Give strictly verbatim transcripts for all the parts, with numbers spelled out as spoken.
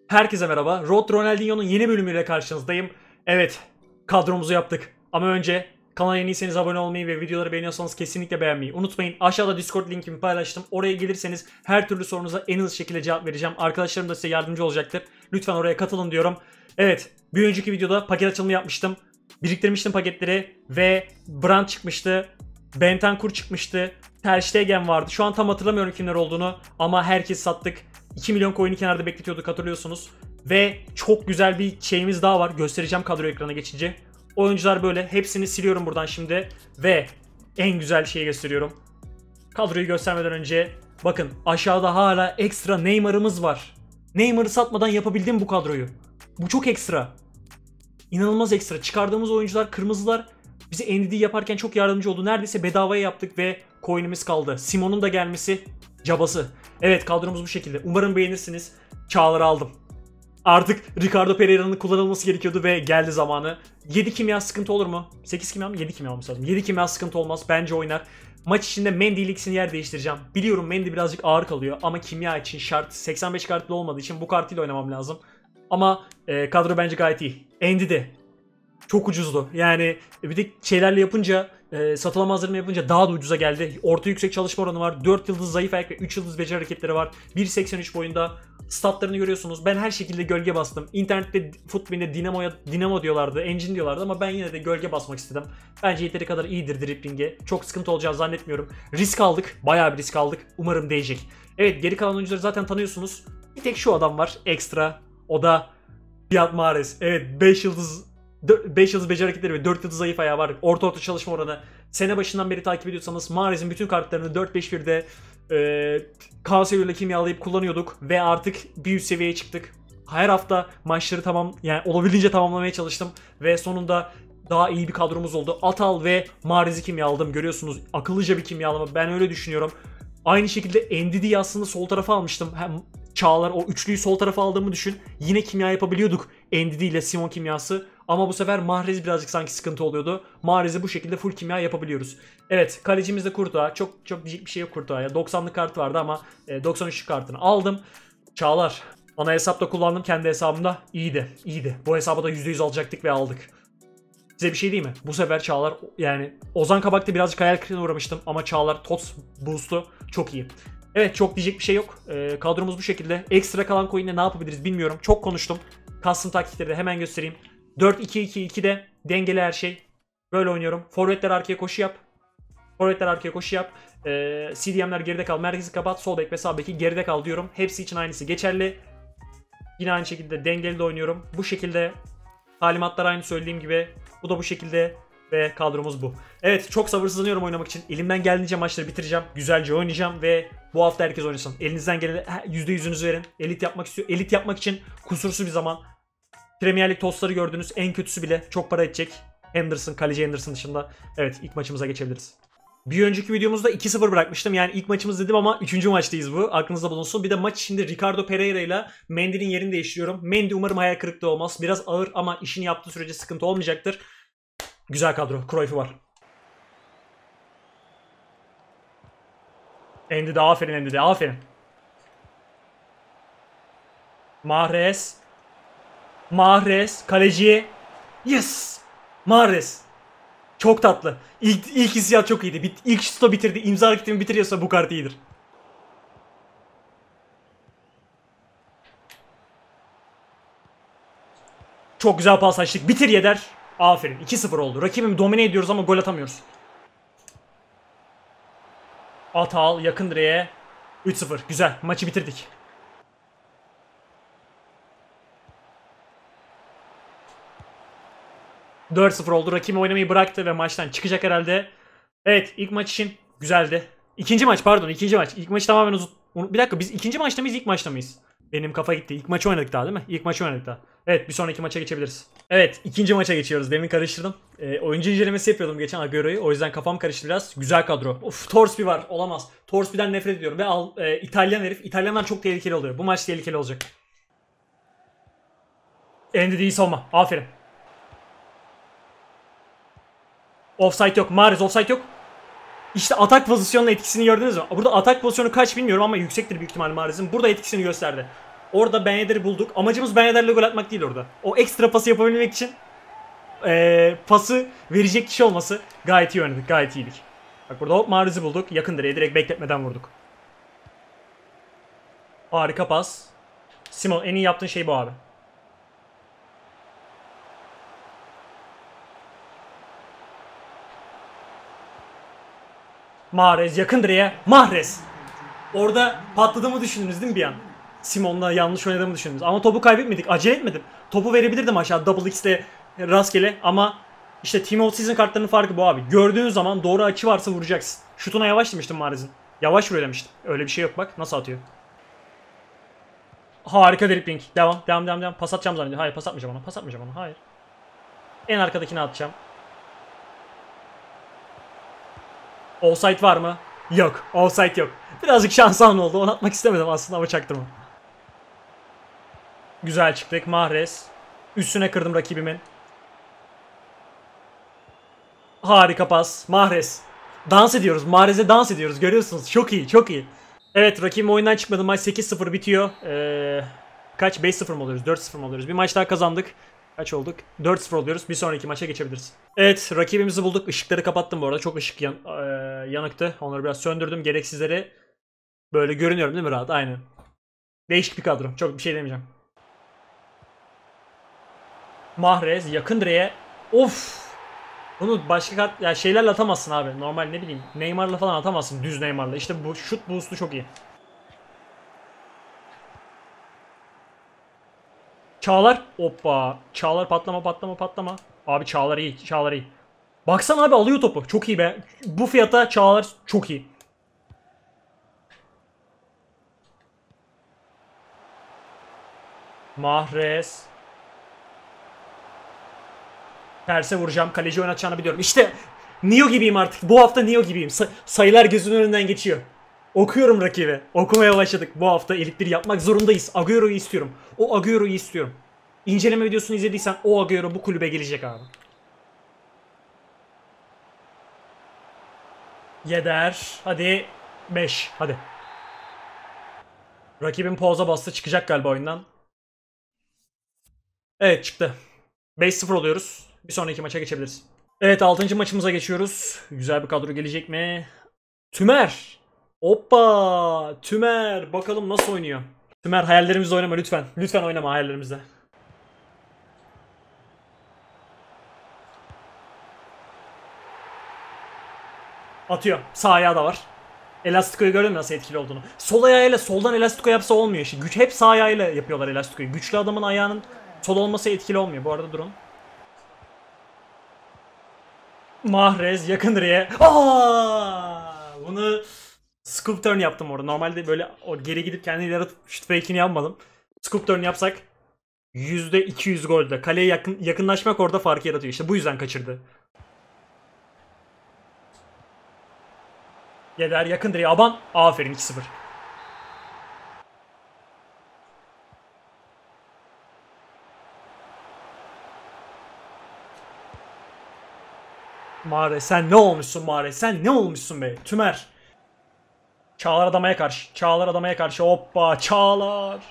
Herkese merhaba. Road to Ronaldinho'nun yeni bölümüyle karşınızdayım. Evet, kadromuzu yaptık. Ama önce kanala yeniyseniz abone olmayı ve videoları beğeniyorsanız kesinlikle beğenmeyi unutmayın. Aşağıda Discord linkimi paylaştım. Oraya gelirseniz her türlü sorunuza en hızlı şekilde cevap vereceğim. Arkadaşlarım da size yardımcı olacaktır. Lütfen oraya katılın diyorum. Evet, bir önceki videoda paket açılımı yapmıştım. Biriktirmiştim paketleri ve Brandt çıkmıştı. Bentancur çıkmıştı. Ter Stegen vardı. Şu an tam hatırlamıyorum kimler olduğunu ama herkes sattık. iki milyon coin'i kenarda bekletiyorduk, hatırlıyorsunuz. Ve çok güzel bir şeyimiz daha var. Göstereceğim kadro ekrana geçince. Oyuncular böyle. Hepsini siliyorum buradan şimdi. Ve en güzel şeyi gösteriyorum. Kadroyu göstermeden önce bakın aşağıda hala ekstra Neymar'ımız var. Neymar'ı satmadan yapabildim bu kadroyu. Bu çok ekstra. İnanılmaz ekstra. Çıkardığımız oyuncular, kırmızılar bize N D D yaparken çok yardımcı oldu. Neredeyse bedavaya yaptık ve coin'imiz kaldı. Simon'un da gelmesi cabası. Evet, kadromuz bu şekilde. Umarım beğenirsiniz. Çağlar'ı aldım. Artık Ricardo Pereira'nın kullanılması gerekiyordu ve geldi zamanı. yedi kimya sıkıntı olur mu? sekiz kimya mı? yedi kimya olması lazım. yedi kimya sıkıntı olmaz. Bence oynar. Maç içinde Mendy ile ikisini yer değiştireceğim. Biliyorum Mendy birazcık ağır kalıyor ama kimya için şart. seksen beş kartlı olmadığı için bu kartıyla oynamam lazım. Ama e, kadro bence gayet iyi. Andy de çok ucuzdu. Yani bir de şeylerle yapınca, e, satılamazlarını yapınca daha da ucuza geldi. Orta yüksek çalışma oranı var. dört yıldız zayıf ayak ve üç yıldız beceri hareketleri var. bir seksen üç boyunda. Statlarını görüyorsunuz. Ben her şekilde gölge bastım. İnternette Football'de Dinamo'ya Dinamo diyorlardı, Engine diyorlardı ama ben yine de gölge basmak istedim. Bence yeteri kadar iyidir dripling'e. Çok sıkıntı olacağını zannetmiyorum. Risk aldık. Bayağı bir risk aldık. Umarım değecek. Evet, geri kalan oyuncuları zaten tanıyorsunuz. Bir tek şu adam var ekstra. O da Riyad Mahrez. Evet, beş yıldız beş yıldız beceri hareketleri ve dört yıldız zayıf ayağı var. Orta orta çalışma oranı. Sene başından beri takip ediyorsanız Mahrez'in bütün kartlarını dört beş birde e, Casemiro ile kimyalayıp kullanıyorduk ve artık bir üst seviyeye çıktık. Her hafta maçları tamam, yani olabildiğince tamamlamaya çalıştım ve sonunda daha iyi bir kadromuz oldu. Atal ve Mahrez'i kimyaladım, görüyorsunuz. Akıllıca bir kimyalama, ben öyle düşünüyorum. Aynı şekilde N D D'yi aslında sol tarafa almıştım. Hem Çağlar, o üçlüyü sol tarafa aldığımı düşün. Yine kimya yapabiliyorduk N D D ile Simon kimyası. Ama bu sefer Mahrez birazcık sanki sıkıntı oluyordu. Mahrez'i bu şekilde full kimya yapabiliyoruz. Evet, kalecimiz de Courtois. Çok çok diyecek bir şey yok Courtois'a. doksanlık kartı vardı ama doksan üçlük kartını aldım. Çağlar. Ana hesapta kullandım, kendi hesabımda. İyiydi, iyiydi. Bu hesabı da yüzde yüz alacaktık ve aldık. Size bir şey diyeyim mi? Bu sefer Çağlar, yani Ozan Kabak'ta birazcık hayal kırıklığına uğramıştım ama Çağlar T O T S boost'u çok iyi. Evet, çok diyecek bir şey yok. Ee, kadromuz bu şekilde. Ekstra kalan coin'le ne yapabiliriz bilmiyorum. Çok konuştum. Custom taktikleri de hemen göstereyim. dört iki iki iki'de dengeli her şey. Böyle oynuyorum. Forvetler arkaya koşu yap. Forvetler arkaya koşu yap. Ee, C D M'ler geride kal. Merkezi kapat. Sol bek ve sağ beki geride kal diyorum. Hepsi için aynısı geçerli. Yine aynı şekilde dengeli de oynuyorum. Bu şekilde talimatlar aynı söylediğim gibi. Bu da bu şekilde. Ve kadromuz bu. Evet, çok sabırsızlanıyorum oynamak için. Elimden geldiğince maçları bitireceğim. Güzelce oynayacağım ve bu hafta herkes oynasın. Elinizden gelen yüzde yüzünüzü verin. Elit yapmak istiyor. Elit yapmak için kusursuz bir zaman. Premier Lig tostları gördünüz. En kötüsü bile çok para edecek. Henderson, kaleci Henderson dışında. Evet, ilk maçımıza geçebiliriz. Bir önceki videomuzda iki sıfır bırakmıştım. Yani ilk maçımız dedim ama üçüncü maçtayız bu. Aklınızda bulunsun. Bir de maç içinde Ricardo Pereira ile Mendy'nin yerini değiştiriyorum. Mendy umarım hayal kırıklığı olmaz. Biraz ağır ama işini yaptığı sürece sıkıntı olmayacaktır. Güzel kadro. Cruyff'u var. Endi de aferin, Endi de aferin. Mahrez. Mahrez. Kaleci. Yes. Mahrez. Çok tatlı. İlk, ilk hissiyat çok iyiydi. Bit, ilk şutu bitirdi. İmza hareketimi bitiriyorsa bu kart iyidir. Çok güzel pas açtık. Bitir Yedder. Aferin. iki sıfır oldu. Rakibimi domine ediyoruz ama gol atamıyoruz. Atal yakın direğe. üç sıfır. Güzel. Maçı bitirdik. dört sıfır oldu. Rakibim oynamayı bıraktı ve maçtan çıkacak herhalde. Evet, ilk maç için güzeldi. İkinci maç, pardon, ikinci maç. İlk maçı tamamen uzun. Bir dakika, biz ikinci maçta mıyız, ilk maçta mıyız? Benim kafa gitti. İlk maçı oynadık daha değil mi? İlk maçı oynadık daha. Evet, bir sonraki maça geçebiliriz. Evet, ikinci maça geçiyoruz. Demin karıştırdım. Ee, oyuncu incelemesi yapıyordum geçen Agüero'yu. O yüzden kafam karıştı biraz. Güzel kadro. Of, Torsby var. Olamaz. Torsby'den nefret ediyorum. Ve al, e, İtalyan herif. İtalyanlar çok tehlikeli oluyor. Bu maç tehlikeli olacak. Endidi savunma. Aferin. Offside yok. Mahrez offside yok. İşte atak pozisyonunun etkisini gördünüz mü? Burada atak pozisyonu kaç bilmiyorum ama yüksektir büyük ihtimalle Mahrez'in. Burada etkisini gösterdi. Orada Ben Yedder'i bulduk. Amacımız Ben Yedder'le gol atmak değil orada. O ekstra pası yapabilmek için ee, pası verecek kişi olması gayet iyi oynadık. Gayet iyiydik. Bak burada hop Mahrez'i bulduk. Yakın direğe direkt bekletmeden vurduk. Harika pas. Simon en iyi yaptığın şey bu abi. Mahrez yakın direğe. Mahrez. Orada patladığımı düşündünüz değil mi bir an? Simon'la yanlış oynadığımı düşündünüz. Ama topu kaybetmedik. Acele etmedim. Topu verebilirdim aşağı double x'le rastgele ama işte Team of Season kartlarının farkı bu abi. Gördüğün zaman doğru açı varsa vuracaksın. Şutuna yavaş demiştim Mahrez'in. Yavaş vuruyor demiştim. Öyle bir şey yok bak. Nasıl atıyor. Harika dribbling. Devam. Devam devam devam. Pas atacağım zannediyorum. Hayır pas atmayacağım ona. Pas atmayacağım ona. Hayır. En arkadakine atacağım. Offside var mı? Yok. Offside yok. Birazcık şansım oldu. Onu atmak istemedim aslında ama çaktırma. Güzel çıktık. Mahrez. Üstüne kırdım rakibimin. Harika pas. Mahrez. Dans ediyoruz. Mahrez'e dans ediyoruz. Görüyorsunuz. Çok iyi. Çok iyi. Evet rakibim oyundan çıkmadı. Maç sekiz sıfır bitiyor. Ee, kaç? beş sıfır mı oluyoruz? dört sıfır mı oluyoruz? Bir maç daha kazandık. Kaç olduk? dört sıfır oluyoruz. Bir sonraki maça geçebiliriz. Evet rakibimizi bulduk. Işıkları kapattım bu arada. Çok ışık yan, e, yanıktı. Onları biraz söndürdüm. Gereksizleri böyle görünüyorum değil mi rahat? Aynen. Değişik bir kadro. Çok bir şey demeyeceğim. Mahrez yakın direğe. Of. Bunu başka kart ya şeylerle atamazsın abi. Normal ne bileyim Neymar'la falan atamazsın. Düz Neymar'la. İşte bu şut boost'u çok iyi. Çağlar. Hoppa. Çağlar patlama patlama patlama. Abi Çağlar iyi. Çağlar iyi. Baksana abi alıyor topu. Çok iyi be. Bu fiyata Çağlar çok iyi. Mahrez. Terse vuracağım. Kaleci oynatacağını biliyorum. İşte Neo gibiyim artık. Bu hafta Neo gibiyim. Sa- sayılar gözümün önünden geçiyor. Okuyorum rakibi. Okumaya başladık. Bu hafta elit bir yapmak zorundayız. Agüero'yu istiyorum. O Agüero'yu istiyorum. İnceleme videosunu izlediysen o Agüero bu kulübe gelecek abi. Yeder. Hadi. beş. Hadi. Rakibin pauza bastı. Çıkacak galiba oyundan. Evet çıktı. beş sıfır oluyoruz. Bir sonraki maça geçebiliriz. Evet altıncı maçımıza geçiyoruz. Güzel bir kadro gelecek mi? Tümer. Hoppa. Tümer. Bakalım nasıl oynuyor. Tümer hayallerimizle oynama lütfen. Lütfen oynama hayallerimizle. Atıyor. Sağ ayağı da var. Elastiko'yu gördün mü nasıl etkili olduğunu? Sol ayağıyla soldan elastiko yapsa olmuyor işte. Güç hep sağ ayağıyla yapıyorlar elastikoyu. Güçlü adamın ayağının sol olması etkili olmuyor. Bu arada durun. Mahrez yakın direğe. Aa! Bunu scoop turn yaptım orada. Normalde böyle o geri gidip kendini yaratıp şut fake'ini yapmadım. Scoop turn yapsak yüzde iki yüz golde. Kaleye yakın, yakınlaşmak orada fark yaratıyor. İşte bu yüzden kaçırdı. Yeder yakın direğe. Aban. Aferin iki sıfır. Mahrez sen ne olmuşsun Mahrez? Sen ne olmuşsun be? Tümer. Çağlar adamaya karşı. Çağlar adamaya karşı. Hoppa Çağlar.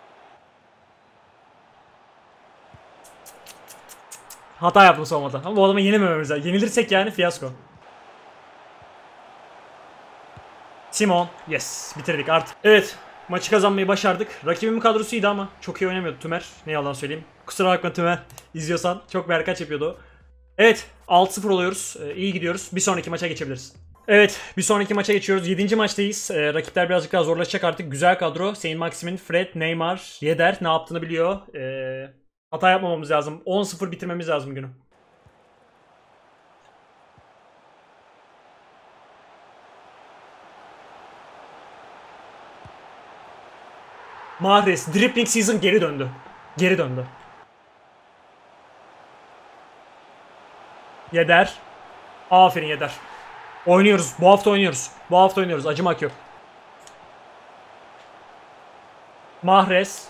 Hata yaptım savunmada. Ama bu adamı yenemememiz lazım. Yenilirsek yani fiyasko. Simon. Yes. Bitirdik artık. Evet. Maçı kazanmayı başardık. Rakibimin kadrosu iyiydi ama çok iyi oynamıyordu Tümer. Ne yalan söyleyeyim. Kusura bakma Tümer. İzliyorsan çok berkaç yapıyordu o. Evet. altı sıfır oluyoruz. Ee, iyi gidiyoruz. Bir sonraki maça geçebiliriz. Evet. Bir sonraki maça geçiyoruz. yedinci maçtayız. Ee, rakipler birazcık daha zorlaşacak artık. Güzel kadro. Saint Maximin, Fred, Neymar, Yedder ne yaptığını biliyor. Ee, hata yapmamamız lazım. on sıfır bitirmemiz lazım günü. Mahrez. Dribbling season geri döndü. Geri döndü. Yedder. Aferin Yedder. Oynuyoruz. Bu hafta oynuyoruz. Bu hafta oynuyoruz. Acımak yok. Mahrez.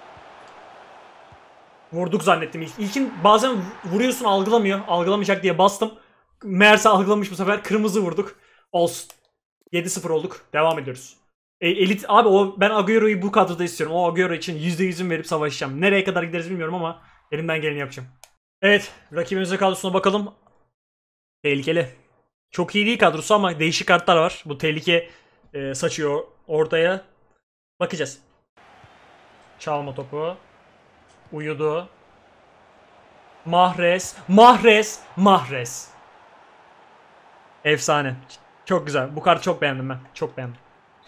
Vurduk zannettim ilk. İlkin bazen vuruyorsun algılamıyor. Algılamayacak diye bastım. Meğerse algılamış bu sefer. Kırmızı vurduk. Olsun. yedi sıfır olduk. Devam ediyoruz. E, elit abi o ben Agüero'yu bu kadroda istiyorum. O Agüero için yüzde yüzüm verip savaşacağım. Nereye kadar gideriz bilmiyorum ama elimden geleni yapacağım. Evet, rakibimizin kadrosuna bakalım. Tehlikeli. Çok iyi değil kadrosu ama değişik kartlar var. Bu tehlike e, saçıyor ortaya. Bakacağız. Çalma topu. Uyudu. Mahrez. Mahrez. Mahrez. Efsane. Çok güzel. Bu kartı çok beğendim ben. Çok beğendim.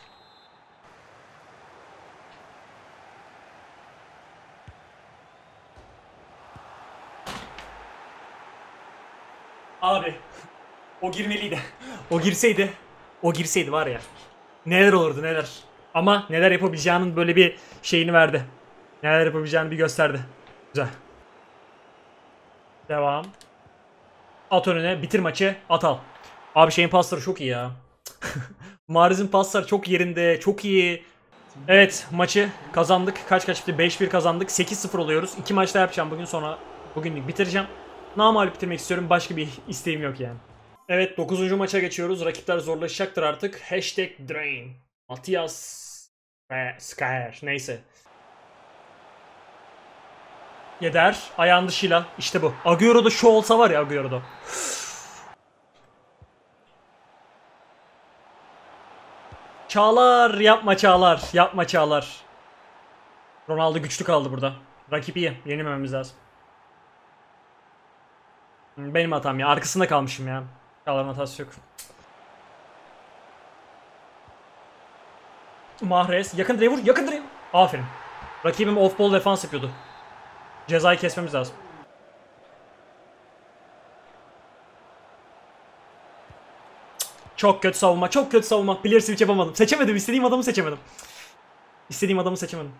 Abi. O girmeliydi. O girseydi. O girseydi var ya. Neler olurdu neler. Ama neler yapabileceğinin böyle bir şeyini verdi. Neler yapabileceğini bir gösterdi. Güzel. Devam. At önüne. Bitir maçı. At al. Abi şeyin pasları çok iyi ya. Mahrez'in pasları çok yerinde. Çok iyi. Evet maçı kazandık. Kaç kaç bitti? beş bir kazandık. sekiz sıfır oluyoruz. İki maçta yapacağım bugün, sonra bugünlük bitireceğim. Namağlup bitirmek istiyorum. Başka bir isteğim yok yani. Evet dokuzuncu maça geçiyoruz. Rakipler zorlaşacaktır artık. Hashtag Drain. Matias Skyer. Neyse. Yeder. Ayağın dışıyla. İşte bu. Agüero'da şu olsa var ya Agüero'da. Çağlar. Yapma Çağlar. Yapma Çağlar. Ronaldo güçlü kaldı burada. Rakip iyi. Yenilmememiz lazım. Benim hatam ya. Arkasında kalmışım ya. Çağlar'ın hatası yok. Mahrez. Yakın direğe vur. Yakın direğe vur. Aferin. Rakibim off ball defans yapıyordu. Cezayı kesmemiz lazım. Çok kötü savunma. Çok kötü savunma. Player switch yapamadım. Seçemedim. İstediğim adamı seçemedim. İstediğim adamı seçemedim.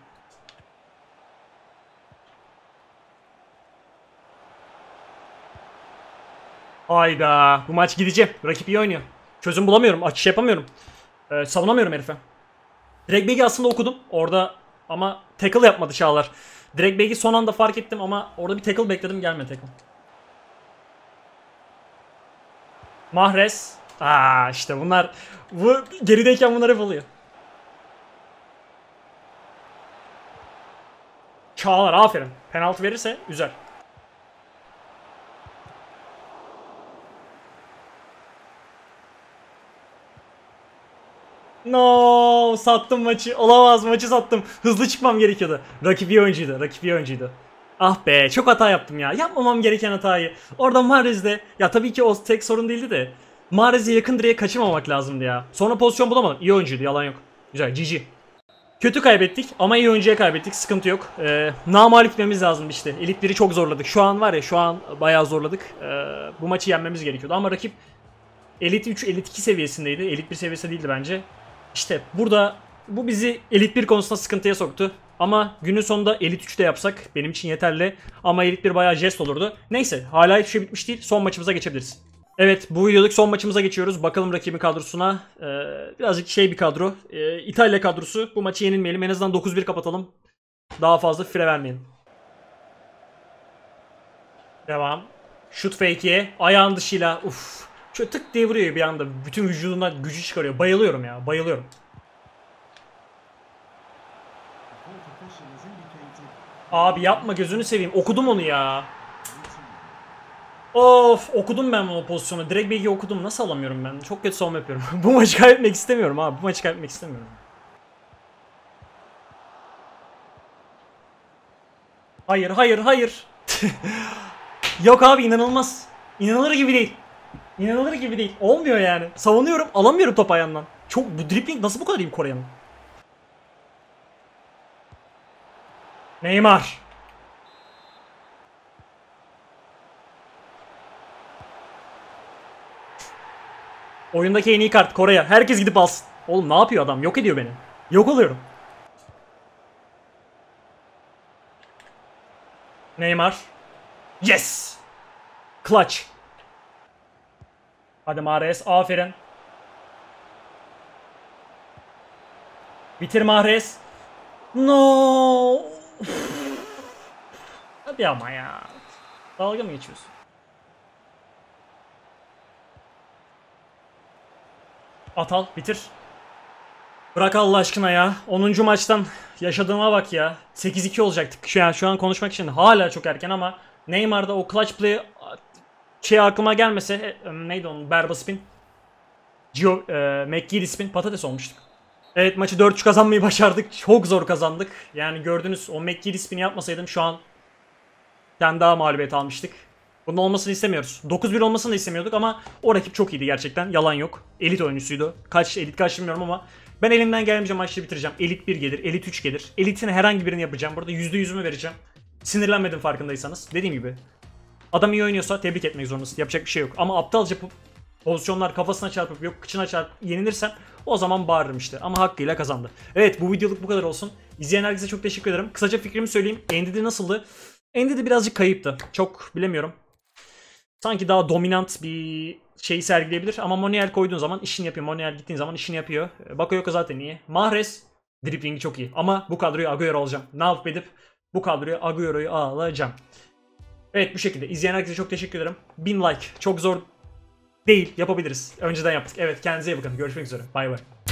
Hayda. Bu maç gideceğim. Rakip iyi oynuyor. Çözüm bulamıyorum. Açış yapamıyorum. Ee, savunamıyorum herife. Direkt Bag'i aslında okudum. Orada ama tackle yapmadı Çağlar. Direkt Bag'i son anda fark ettim ama orada bir tackle bekledim. Gelmedi tackle. Mahrez. Aa işte bunlar. Bu gerideyken bunlar hep oluyor. Çağlar aferin. Penaltı verirse güzel. No, sattım maçı. Olamaz, maçı sattım. Hızlı çıkmam gerekiyordu. Rakip iyi oyuncuydu. Rakip iyi oyuncuydu. Ah be, çok hata yaptım ya. Yapmamam gereken hatayı. Orada Mahrez'de, ya tabii ki o tek sorun değildi de, Mahrez'e yakın direğe kaçırmamak lazımdı ya. Sonra pozisyon bulamadım. İyi oyuncuydu, yalan yok. Güzel, G G. Kötü kaybettik ama iyi oyuncuya kaybettik. Sıkıntı yok. Ee, namalip gitmemiz lazım işte. Elit biri çok zorladık. Şu an var ya, şu an bayağı zorladık. Ee, bu maçı yenmemiz gerekiyordu ama rakip Elit üç, Elit iki seviyesindeydi. Elit bir seviyesi değildi bence. İşte burada bu bizi Elit bir konusunda sıkıntıya soktu. Ama günün sonunda Elit üçte yapsak benim için yeterli. Ama Elit bir bayağı jest olurdu. Neyse, hala hiçbir şey bitmiş değil. Son maçımıza geçebiliriz. Evet, bu videodaki son maçımıza geçiyoruz. Bakalım rakibin kadrosuna. Ee, birazcık şey bir kadro. Ee, İtalya kadrosu. Bu maçı yenilmeyelim. En azından dokuz bir kapatalım. Daha fazla fire vermeyelim. Devam. Şut fake'e. Ayağın dışıyla. Uf. Şöyle tık diye vuruyor bir anda. Bütün vücudundan gücü çıkarıyor. Bayılıyorum ya. Bayılıyorum. Abi yapma, gözünü seveyim. Okudum onu ya. Of, okudum ben o pozisyonu. Direkt bilgi okudum. Nasıl alamıyorum ben? Çok kötü savunma yapıyorum. Bu maçı kaybetmek istemiyorum abi. Bu maçı kaybetmek istemiyorum. Hayır, hayır, hayır. Yok abi, inanılmaz. İnanılır gibi değil. İnanılır gibi değil. Olmuyor yani. Savunuyorum, alamıyorum top ayağından. Çok, bu dribbling nasıl bu kadar iyi bir Kore'nin? Neymar. Oyundaki en iyi kart Kore'ye. Herkes gidip alsın. Oğlum ne yapıyor adam? Yok ediyor beni. Yok oluyorum. Neymar. Yes. Clutch. Hadi Mahrez. Aferin. Bitir Mahrez. No. Hadi ama ya. Dalga mı geçiyorsun? Atal bitir. Bırak Allah aşkına ya. onuncu maçtan yaşadığıma bak ya. sekiz iki olacaktık. Şu an, şu an konuşmak için hala çok erken ama Neymar'da o clutch play şey aklıma gelmese e, neydi onun? Berba spin. Gio, e, McGeady spin patates olmuştuk. Evet, maçı dört üç kazanmayı başardık. Çok zor kazandık. Yani gördünüz, o McGeady spin'i yapmasaydım şu an bir daha mağlubiyet almıştık. Bunun olmasını istemiyoruz. dokuz bir olmasını da istemiyorduk ama o rakip çok iyiydi gerçekten. Yalan yok. Elit oyuncusuydu. Kaç elit kaç bilmiyorum ama ben elimden gelmeyince maçı bitireceğim. Elit bir gelir, elit üç gelir. Elit'in herhangi birini yapacağım. Burada yüzde yüzümü vereceğim. Sinirlenmedim farkındaysanız. Dediğim gibi. Adam iyi oynuyorsa tebrik etmek zorundasın. Yapacak bir şey yok. Ama aptalca pozisyonlar kafasına çarpıp yok kıçına çarpıp yenilirsen o zaman bağırırım işte. Ama hakkıyla kazandı. Evet, bu videoluk bu kadar olsun. İzleyen herkese çok teşekkür ederim. Kısaca fikrimi söyleyeyim. N D D nasıldı? N D D birazcık kayıptı. Çok bilemiyorum. Sanki daha dominant bir şey sergileyebilir ama Monreal koyduğun zaman işini yapıyor. Monreal gittiğin zaman işini yapıyor. Bakayoko zaten iyi. Mahrez driblingi çok iyi ama bu kadroyu Agüero alacağım. Ne yapıp edip bu kadroyu Agüero'yu alacağım. Evet, bu şekilde. İzleyen herkese çok teşekkür ederim. bin like. Çok zor değil. Yapabiliriz. Önceden yaptık. Evet, kendinize iyi bakın. Görüşmek üzere. Bay bay.